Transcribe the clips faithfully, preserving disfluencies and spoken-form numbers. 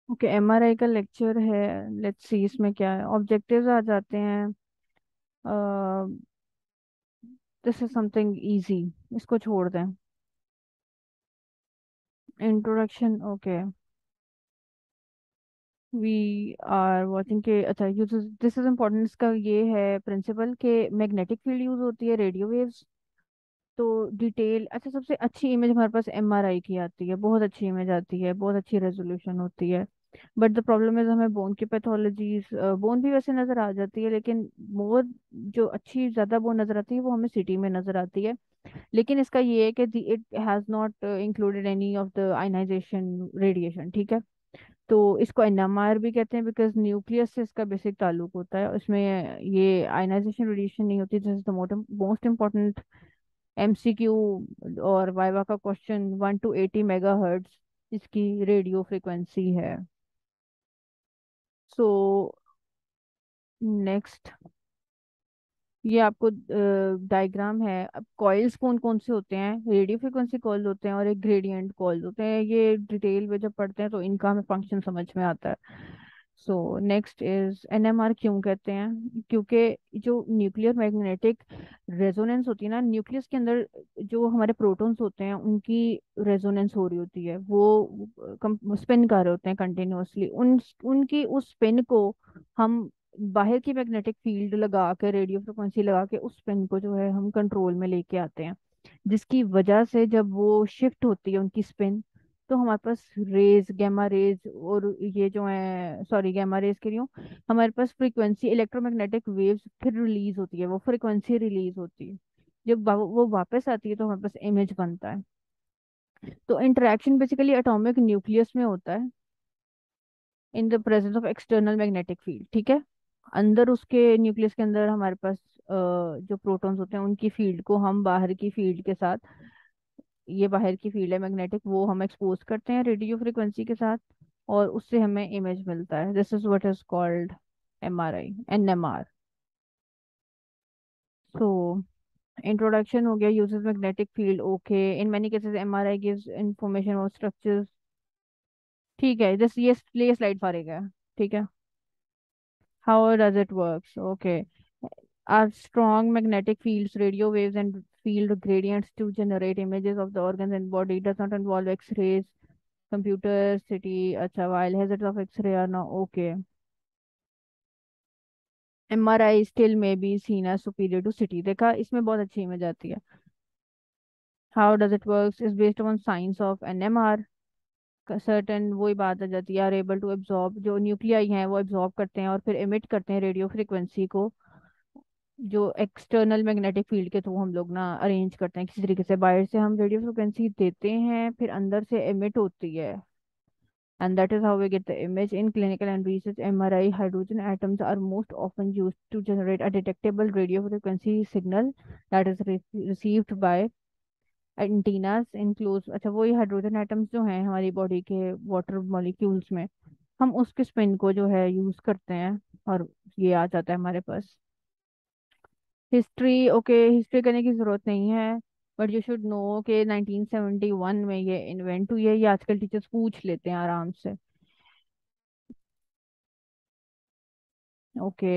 Okay, MRI का lecture है। Let's see इसमें क्या है, ऑब्जेक्टिव्स आ जाते हैं। दिस इज समथिंग इजी, इसको छोड़ दें। Introduction, okay. We are watching के, अच्छा यूज, दिस इज इम्पोर्टेंट, इसका ये है प्रिंसिपल के मैग्नेटिक फील्ड यूज होती है, रेडियो वेव्स। तो डिटेल, अच्छा सबसे अच्छी इमेज हमारे पास एमआरआई की आती है, बहुत अच्छी इमेज आती है, बहुत अच्छी रेजोल्यूशन होती है। बट द प्रॉब्लम इज हमें बोन की पैथोलॉजीज, बोन भी वैसे नजर आ जाती है, लेकिन मोर जो अच्छी ज्यादा बोन नजर आती है वो हमें सिटी में नजर आती है। लेकिन इसका ये है कि it has not included any of the ionisation radiation, ठीक है। तो इसको एनएमआर भी कहते हैं बिकॉज न्यूक्लियस से इसका बेसिक ताल्लुक होता है, उसमें ये आयनाइजेशन रेडिएशन नहीं होती। This is the most important MCQ और वाइवा का question, one two eighty megahertz इसकी रेडियो फ्रिक्वेंसी है। सो नेक्स्ट, ये आपको डायग्राम है। अब कॉइल्स कौन कौन से होते हैं, रेडियो फ्रिक्वेंसी कॉइल होते हैं और एक ग्रेडियंट कॉइल होते हैं। ये डिटेल में जब पढ़ते हैं तो इनका हमें फंक्शन समझ में आता है। सो नेक्स्ट इज एनएमआर, क्यों कहते हैं, क्योंकि जो न्यूक्लियर मैग्नेटिक रेजोनेंस होती है ना, न्यूक्लियस के अंदर जो हमारे प्रोटॉन्स होते हैं उनकी रेजोनेंस हो रही होती है, वो स्पिन कर रहे होते हैं कंटिन्यूअसली, उन उनकी उस स्पिन को हम बाहर की मैग्नेटिक फील्ड लगा के, रेडियो फ्रिक्वेंसी लगा के उस पेन को जो है हम कंट्रोल में लेके आते हैं। जिसकी वजह से जब वो शिफ्ट होती है उनकी स्पिन, तो हमारे पास रेज, गामा रेज, और ये जो है, सॉरी गामा रेज के रही हूँ, हमारे पास फ्रीक्वेंसी इलेक्ट्रोमैग्नेटिक वेव्स फिर रिलीज होती है, वो फ्रीक्वेंसी रिलीज होती है। जब वा- वो वापस आती है तो हमारे पास इमेज बनता है। तो इंटरेक्शन बेसिकली एटॉमिक न्यूक्लियस में होता है in the presence of external magnetic field, ठीक है। अंदर उसके न्यूक्लियस के अंदर हमारे पास अ, जो प्रोटॉन्स होते हैं उनकी फील्ड को हम बाहर की फील्ड के साथ, ये बाहर की फील्ड है मैग्नेटिक, वो हम एक्सपोज करते हैं रेडियो फ्रिक्वेंसी के साथ, और उससे हमें इमेज मिलता है। This is what is called MRI, NMR. So introduction हो गया, uses magnetic field, okay. In many cases MRI gives information और स्ट्रक्चर्स, ठीक है। जस्ट ये ये स्लाइड फॉर है, ठीक है। How does it works? Okay. Are strong magnetic fields, radio waves, and field gradients to generate images of the organs and body. Does not involve X-rays, computer city. अच्छा, while hazards of X-ray are no. Okay. M R I still may be seen as superior to C T. देखा, इसमें बहुत अच्छी image आती है। How does it works? Is based on science of N M R. Certain वही बात आ जाती है, आर एबल टू एब्जॉर्ब, जो न्यूक्लियाई हैं वो एब्जॉर्ब करते हैं और फिर एमिट करते हैं रेडियो फ्रिक्वेंसी को, जो एक्सटर्नल मैग्नेटिक फील्ड के थ्रू हम लोग ना अरेंज करते हैं किसी तरीके से। बाहर से हम रेडियो फ्रिक्वेंसी देते हैं, फिर अंदर से एमिट होती है, and that is how we get the image. In clinical and research M R I, hydrogen atoms are most often used to generate a detectable radio frequency signal that is re received by antennas in close, अच्छा वही hydrogen atoms जो हैं हमारी body के water molecules में, हम उसके spin को जो है यूज करते हैं, और ये आ जाता है हमारे पास। हिस्ट्री, ओके, हिस्ट्री करने की जरूरत नहीं है। बट यू शुड नो कि नाइनटीन सेवेंटी वन में ये इन्वेंट हुई है, ये आजकल टीचर्स पूछ लेते हैं आराम से। ओके,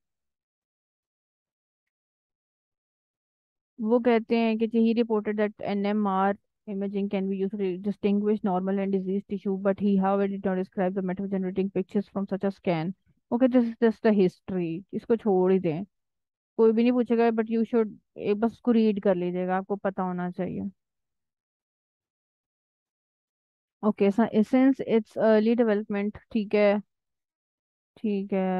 वो कहते हैं कि he reported that NMR imaging can be used to distinguish normal and diseased tissue, but he however did not describe the method of generating pictures from such a scan. Okay, this is just the history, इसको छोड़ ही दें, कोई भी नहीं पूछेगा, but you should एक बस उसको रीड कर लीजिएगा, आपको पता होना चाहिए। Okay, since it's early development, ठीक है, ठीक है।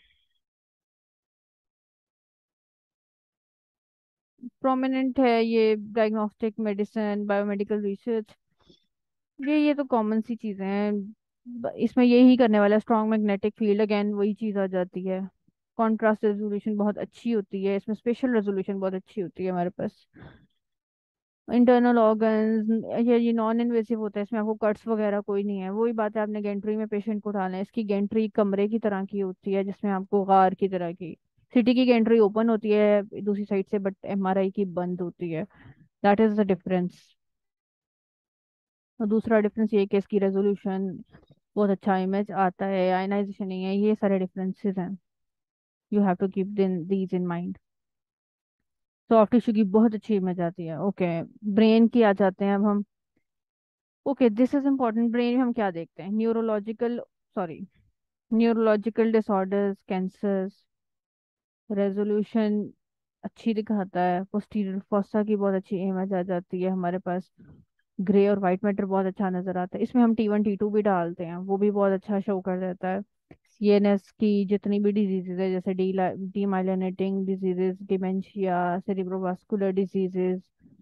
प्रोमिनेंट है ये डायग्नोस्टिक मेडिसिन, बायोमेडिकल रिसर्च, ये ये तो कॉमन सी चीजें हैं। ब- इसमें यही करने वाला स्ट्रॉन्ग मैग्नेटिक फील्ड, अगेन वही चीज आ जाती है। कॉन्ट्रास्ट रेजोल्यूशन बहुत अच्छी होती है इसमें, स्पेशल रेजोल्यूशन बहुत अच्छी होती है हमारे पास। इंटरनल ऑर्गन्स, ये ये नॉन इन्वेसिव होता है, इसमें आपको कट्स वगैरह कोई नहीं है। वही बात है, आपने गेंट्री में पेशेंट को उठाना है, इसकी गेंट्री कमरे की तरह की होती है जिसमें आपको गार की तरह की, सिटी की गेंट्री ओपन होती है दूसरी साइड से, बट एमआरआई की बंद होती है। That is the difference. और दूसरा डिफरेंस ये है कि इसकी रेजोल्यूशन बहुत अच्छा इमेज आता है, आयनाइजेशन नहीं है, ये सारे डिफरेंसेस हैं। You have to keep then these in mind. Soft tissue की बहुत अच्छी इमेज आती है। ओके, ब्रेन की आ जाते हैं अब हम। Okay, this is important. Brain में हम क्या देखते हैं? Neurological, sorry, neurological disorders, cancers, resolution अच्छी दिखाता है। पोस्टीरियर फोसा की बहुत अच्छी इमेज आ जाती है हमारे पास। ग्रे और वाइट मैटर बहुत अच्छा नजर आता है। इसमें हम टी वन टी टू भी डालते हैं, वो भी बहुत अच्छा शो कर देता है। सीएनएस की जितनी भी डिजीजेज है, जैसे D demyelinating diseases, dementia, cerebrovascular diseases,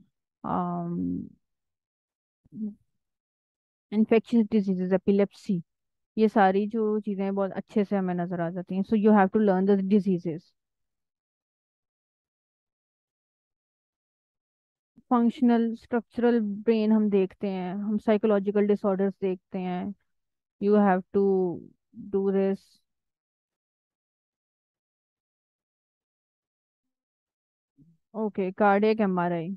infectious diseases, epilepsy, ये सारी जो चीजें हैं बहुत अच्छे से हमें नजर आ जाती हैं। So you have to learn the diseases. Functional structural brain हम देखते हैं, हम साइकोलॉजिकल डिसऑर्डर्स देखते हैं। You have to do this. Okay, cardiac MRI,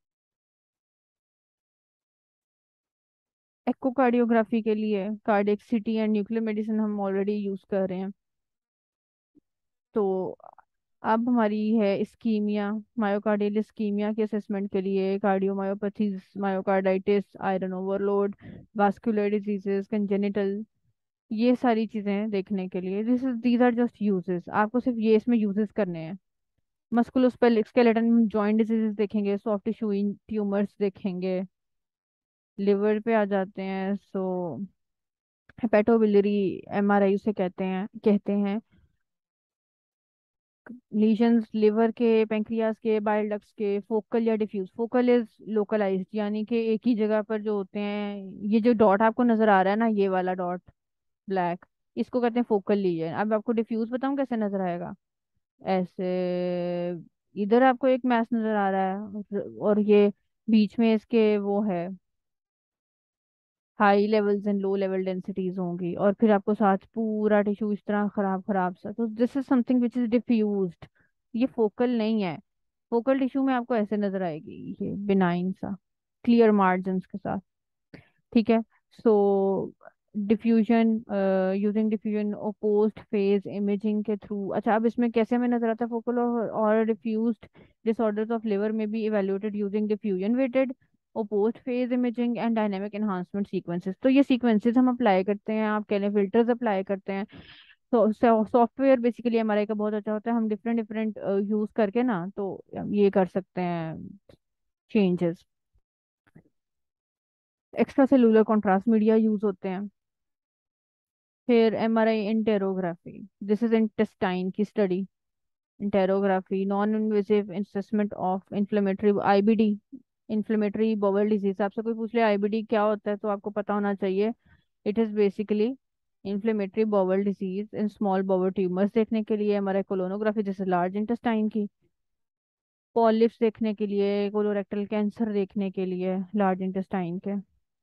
echocardiography के लिए cardiac CT and nuclear medicine हम ऑलरेडी यूज कर रहे हैं। तो अब हमारी है इस्कीमिया, मायोकार्डियल इस्कीमिया के असेसमेंट के लिए cardiomyopathies, myocarditis, iron overload, vascular diseases, congenital, ये सारी चीजें देखने के लिए। This is these are just uses, आपको सिर्फ ये इसमें यूजेस करने हैं। मस्कुलोस्केलेटन में जॉइंट डिजीजेस देखेंगे, सॉफ्ट टिश्यू ट्यूमर्स देखेंगे। लिवर पे आ जाते हैं, सो हेपेटोबिलियरी एमआरआई उसे कहते हैं कहते हैं लीजन्स लिवर के, पेंक्रियाज के, बाइल डक्ट्स के, फोकल या डिफ्यूज। फोकल इज लोकलाइज्ड, यानी कि एक ही जगह पर जो होते हैं। ये जो डॉट आपको नजर आ रहा है ना, ये वाला डॉट ब्लैक, इसको कहते हैं फोकल लीजन। अब आपको डिफ्यूज बताऊं कैसे नजर आएगा? ऐसे, इधर आपको एक मैस नजर आ रहा है, और और ये बीच में इसके वो है, high levels and low level densities होंगी, और फिर आपको साथ पूरा टिश्यू इस तरह खराब खराब सा। तो this is something which is diffused, ये फोकल नहीं है। फोकल टिश्यू में आपको ऐसे नजर आएगी, ये बिनाइन सा, क्लियर मार्जिन के साथ। ठीक है। सो डिफ्यूजन, यूजिंग डिफ्यूजन और पोस्ट फेज इमेजिंग के थ्रू। अच्छा, अब इसमें कैसे हमें नजर आता है फोकल और डिफ्यूज्ड डिसऑर्डर्स ऑफ लिवर में be evaluated using diffusion weighted और post phase imaging and dynamic enhancement sequences. तो ये सीक्वेंसेस हम अप्लाई करते हैं, आप कह लें फिल्टर्स अप्लाई करते हैं। तो सॉफ्टवेयर बेसिकली हमारे का बहुत अच्छा होता है, हम डिफरेंट डिफरेंट यूज करके ना, तो ये कर सकते हैं changes. Extra cellular contrast media use होते हैं। फिर M R I enterography, this is intestine की study. Enterography, non invasive assessment of inflammatory IBD, inflammatory bowel disease. आपसे कोई पूछ ले आईबीडी क्या होता है, तो आपको पता होना चाहिए। It is basically inflammatory bowel disease in small bowel tumours देखने के लिए। हमारे कोलोनोग्राफी जैसे लार्ज इंटेस्टाइन की, पॉलिप्स देखने के लिए, कोलोरेक्टल कैंसर देखने के लिए लार्ज इंटेस्टाइन के।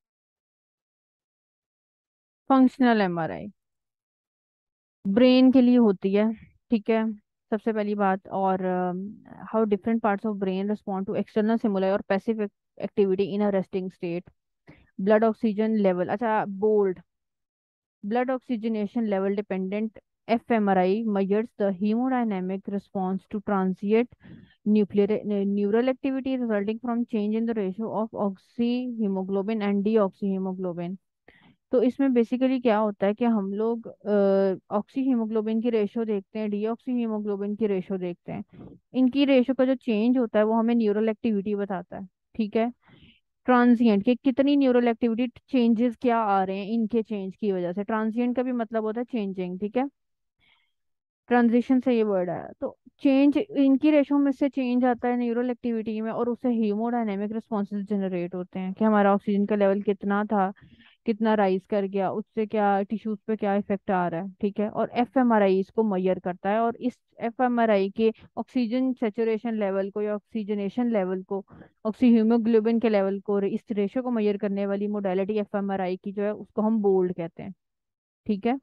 फंक्शनल एमआरआई ब्रेन के लिए होती है। ठीक है, सबसे पहली बात। और how different parts of brain respond to external stimuli और passive activity in a resting state. Blood oxygen level, अच्छा bold, blood oxygenation level dependent fMRI measures the hemodynamic response to transient nuclear neural activity resulting from change in the ratio of oxyhemoglobin and deoxyhemoglobin। तो इसमें basically क्या होता है कि हम लोग oxy haemoglobin की रेशो देखते हैं, डीऑक्सी हीमोग्लोबिन की रेशो देखते हैं। इनकी रेशो का जो चेंज होता है वो हमें न्यूरल एक्टिविटी बताता है। ठीक है। ट्रांजिएंट के कितनी न्यूरल एक्टिविटी चेंजेस क्या आ रहे हैं इनके चेंज की वजह से। ट्रांजिएंट का भी मतलब होता है चेंजिंग। ठीक है, ट्रांजिशन से ये वर्ड आया। तो चेंज इनकी रेशो में से चेंज आता है न्यूरल एक्टिविटी में, और उससे हीमोडायनेमिक रिस्पॉन्सेज जनरेट होते हैं कि हमारा ऑक्सीजन का लेवल कितना था, कितना राइज कर गया, उससे क्या टिश्यूज पे क्या इफेक्ट आ रहा है। ठीक है, और एफ एम आर आई इसको मैयर करता है, और इस एफ एम आर आई के ऑक्सीजन सेचुरेशन लेवल को या ऑक्सीजनेशन लेवल को, ऑक्सी हीमोग्लोबिन के लेवल को, इस रेशो को मैयर करने वाली modality F M R I की जो है उसको हम बोल्ड कहते हैं। ठीक है।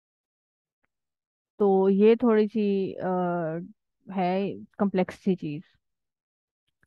तो ये थोड़ी सी आ, है कम्प्लेक्स सी चीज।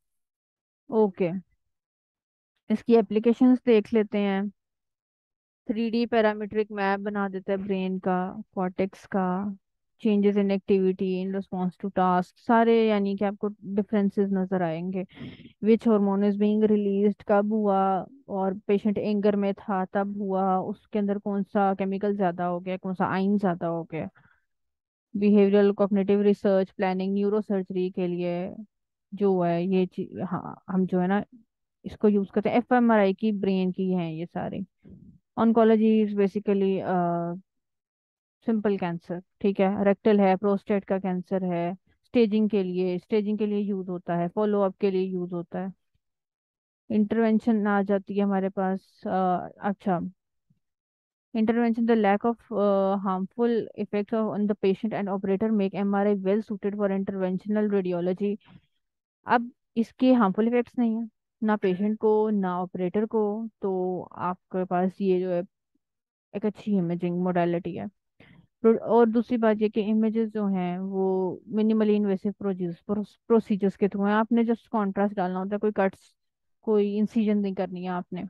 ओके, इसकी एप्लीकेशंस देख लेते हैं। थ्री डी पैरामीट्रिक मैप बना देता है ब्रेन का, कॉर्टेक्स का, changes in activity in response to task सारे, यानी कि आपको डिफरेंसेस नजर आएंगे। Which hormone is being released कब हुआ, और पेशेंट एंगर में था तब हुआ, उसके अंदर कौन सा केमिकल ज्यादा हो गया, कौन सा आइन ज्यादा हो गया। Behavioural cognitive research planning neurosurgery के लिए जो है ये चीज, हाँ हम जो है ना इसको यूज करते हैं। एफ एम आर आई की ब्रेन की हैं ये सारे। Oncology is basically simple cancer, ठीक है, रेक्टल है, प्रोस्टेट का कैंसर है, स्टेजिंग के लिए स्टेजिंग के लिए यूज होता है, फॉलो अप के लिए यूज होता है। इंटरवेंशन आ जाती है हमारे पास, अ, अच्छा, intervention the lack of uh, harmful effects of, on the patient and operator make M R I well suited for interventional radiology। अब इसके हार्मफुल इफेक्ट्स नहीं है ना पेशेंट को ना ऑपरेटर को, तो आपके पास ये जो है एक अच्छी इमेजिंग मोडालिटी है। प्रो- और दूसरी बात ये कि इमेजेस जो हैं वो मिनिमली इन्वेसिव प्रोसीजर्स प्रोसीजर्स के थ्रू हैं। आपने जस्ट कॉन्ट्रास्ट डालना होता है, कोई कट्स कोई इंसिजन नहीं करनी है आपने।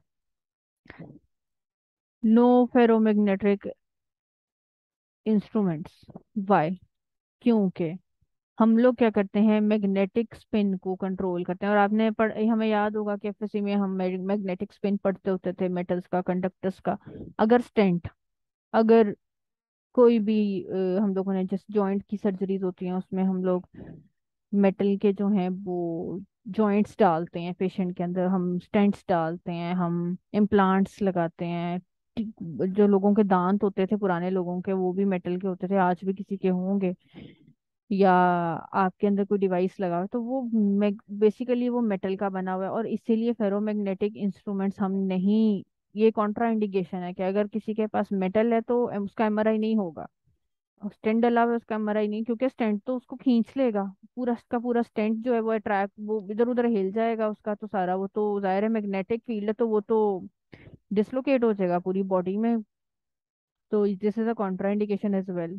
नो फेरोमैग्नेटिक इंस्ट्रूमेंट्स, वाई, क्योंकि हम लोग क्या करते हैं, मैग्नेटिक स्पिन को कंट्रोल करते हैं। और आपने पढ़ हमें याद होगा कि एफ एस सी में हम मैग्नेटिक स्पिन पढ़ते होते थे, मेटल्स का, कंडक्टर्स का। अगर स्टेंट, अगर कोई भी अ, हम लोगों ने जैसे जॉइंट की सर्जरीज होती हैं उसमें हम लोग मेटल के जो हैं वो जॉइंट्स डालते हैं पेशेंट के अंदर, हम स्टेंट्स डालते हैं, हम इम्प्लांट्स लगाते हैं। टी- जो लोगों के दांत होते थे पुराने लोगों के वो भी मेटल के होते थे, आज भी किसी के होंगे, या आपके अंदर कोई डिवाइस लगा हुआ है, तो वो बेसिकली वो मेटल का बना हुआ है। और इसीलिए फेरोमैग्नेटिक इंस्ट्रूमेंट्स हम नहीं, ये कॉन्ट्रा इंडिकेशन है कि अगर किसी के पास मेटल है तो उसका एम आर आई नहीं होगा। स्टेंट डला हुआ है उसका एम आर आई नहीं, क्योंकि स्टेंट तो उसको खींच लेगा, पूरा का पूरा स्टेंट जो है वो अट्रैक्ट, वो इधर उधर हिल जाएगा उसका तो सारा, वो तो जाहिर है मैग्नेटिक फील्ड है तो वो तो डिसलोकेट हो जाएगा पूरी बॉडी में। तो this is a contraindication as well.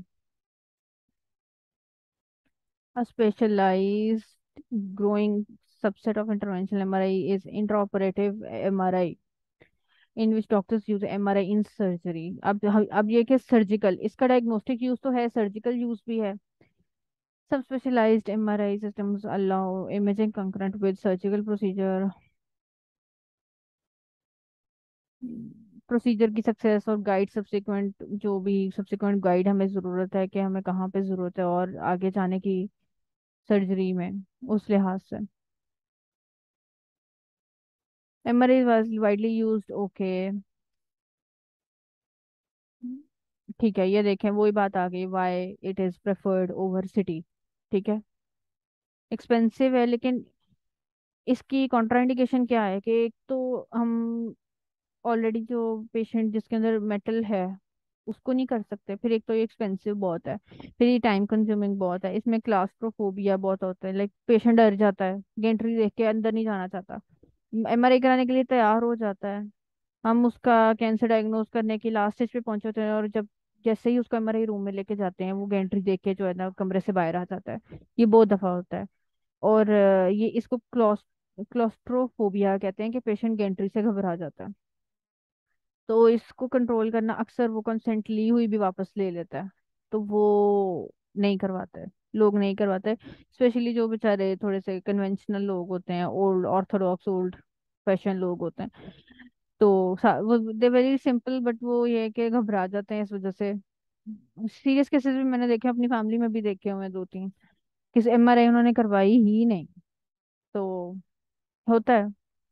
A specialized growing subset of interventional M R I is intraoperative M R I, in which doctors use M R I in surgery। अब अब ये कि surgical, इसका diagnostic use तो है, surgical use भी है। Some specialized M R I systems allow imaging concurrent with surgical procedure। Procedure की सक्सेस और गाइड सब्सिक्वेंट, जो भी सब्सिक्वेंट गाइड हमें ज़रूरत है कि हमें कहाँ पे ज़रूरत है और आगे जाने की सर्जरी में, उस लिहाज से। M R I was widely used, okay, ठीक है, ये देखें वही बात आ गई, why it is preferred over CT, ठीक है। एक्सपेंसिव है, लेकिन इसकी कॉन्ट्राइंडिकेशन क्या है कि एक तो हम ऑलरेडी जो पेशेंट जिसके अंदर मेटल है उसको नहीं कर सकते, फिर एक तो ये एक्सपेंसिव बहुत है, फिर ये टाइम कंज्यूमिंग बहुत है, इसमें क्लास्ट्रोफोबिया बहुत होता है, लाइक पेशेंट डर जाता है, गेंट्री देख के अंदर नहीं जाना चाहता, एम आर आई कराने के लिए तैयार हो जाता है। हम उसका कैंसर डायग्नोज करने की लास्ट स्टेज पे पहुंचे होते हैं, और जब जैसे ही उसको एम आर आई रूम में लेके जाते हैं वो गेंट्री देख के जो है ना कमरे से बाहर आ जाता है। ये बहुत दफा होता है। और अ, ये इसको क्लॉस क्लॉस्ट्रोफोबिया कहते हैं कि पेशेंट गेंट्री से घबरा जाता है। तो इसको कंट्रोल करना, अक्सर वो कंसेंट ली हुई भी वापस ले लेता है, तो वो नहीं करवाते हैं, लोग नहीं करवाते, स्पेशली जो बेचारे थोड़े से कन्वेंशनल लोग होते हैं, ओल्ड ऑर्थोडॉक्स ओल्ड फैशन लोग होते हैं। तो सा- वो दे वेरी सिंपल, बट वो ये है कि घबरा जाते हैं इस वजह से। सीरियस केसेस भी मैंने देखे, अपनी फैमिली में भी देखे हुए हैं दो तीन, किसी एम आर आई उन्होंने करवाई ही नहीं, तो होता है।